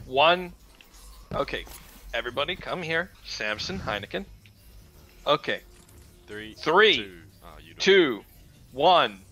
1. Okay, everybody come here. Samson, Heineken. Okay, Three, 3, two. Oh, you don't. 2, 1.